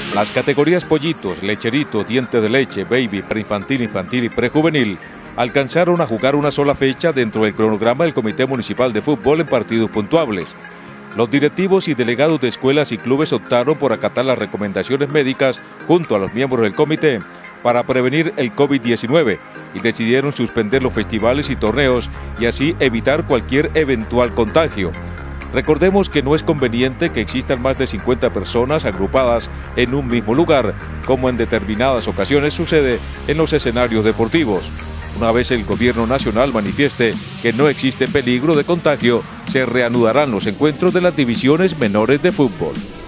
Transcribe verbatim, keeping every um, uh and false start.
Las categorías pollitos, lecherito, diente de leche, baby, preinfantil, infantil y prejuvenil alcanzaron a jugar una sola fecha dentro del cronograma del Comité Municipal de Fútbol en partidos puntuables. Los directivos y delegados de escuelas y clubes optaron por acatar las recomendaciones médicas junto a los miembros del comité para prevenir el COVID diecinueve y decidieron suspender los festivales y torneos y así evitar cualquier eventual contagio. Recordemos que no es conveniente que existan más de cincuenta personas agrupadas en un mismo lugar, como en determinadas ocasiones sucede en los escenarios deportivos. Una vez el gobierno nacional manifieste que no existe peligro de contagio, se reanudarán los encuentros de las divisiones menores de fútbol.